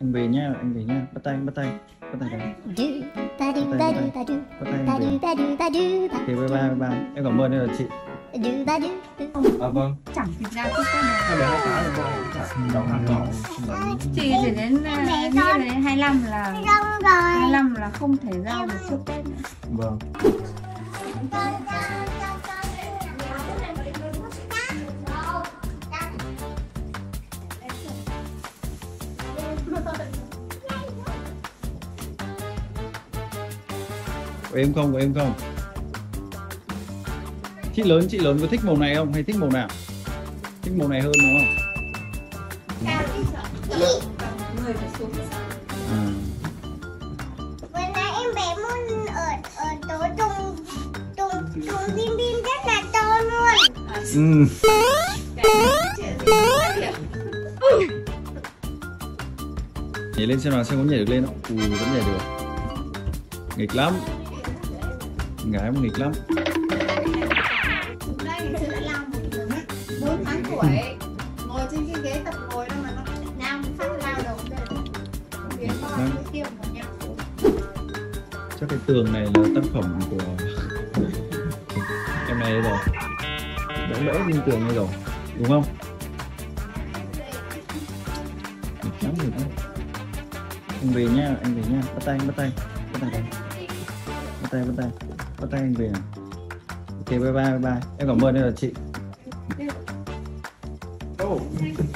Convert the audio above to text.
Anh về nhá, anh về nhá. Bắt tay, bắt tay. Bắt tay đấy. Bắt tay, bắt tay anh về. Ok, bye bye, bye bye. Em cảm ơn, đây là chị. Vâng. Chẳng thịt ra chút cái nào. Hai bé hai cá rồi cô. Đậu hạt đỏ. Chị chỉ đến như đến 25 là không thể rau được trước Tết nữa. Vâng. Của em không, của em không. Chị lớn có thích màu này không hay thích màu nào? Thích màu này hơn đúng không? Người phải xuống. Vừa nãy em bé muốn ở chỗ trùng bim bim rất là to luôn. Nhảy lên xem nào, xem có nhảy được lên không? Vẫn nhảy được. Nghịch lắm. Gái mà nghịch lắm. Đây thì lại làm 4 tháng tuổi, ngồi trên cái ghế tập ngồi đó mà nó nam phát lao đầu đây. Tiêm vào nhau. Chắc cái tường này là tác phẩm của em này rồi. Đã lỡ lên tường này rồi, đúng không? Nghịch lắm, nghịch lắm. Anh về nhá, anh về nhá. Bắt tay, bắt tay. Bắt tay đây. Bắt tay, bắt tay. Bắt tay anh về nào. Ok, bye bye, bye bye. Em cảm ơn, đây là chị.